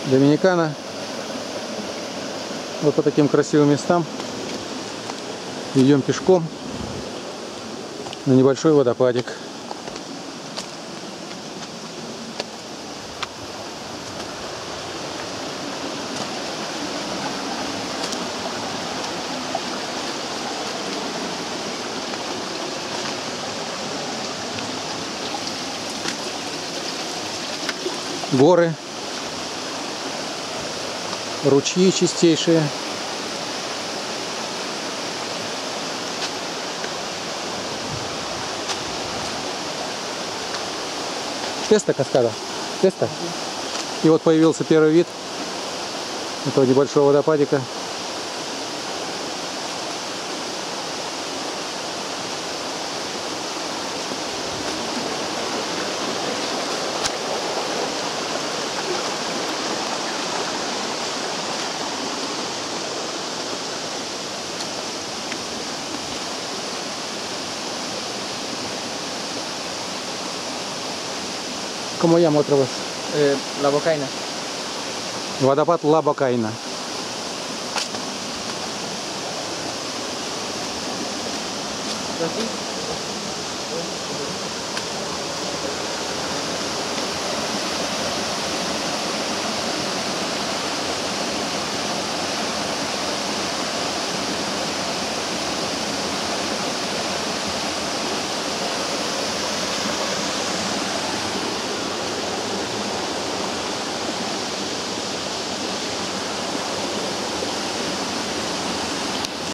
Доминикана. Вот по таким красивым местам идем пешком на небольшой водопадик. Горы, ручьи чистейшие. Теста каскада. Теста. И вот появился первый вид этого небольшого водопадика. ¿Cómo llama otra vez? La Bocaina. Водопад Ла Бокайна. ¿Así?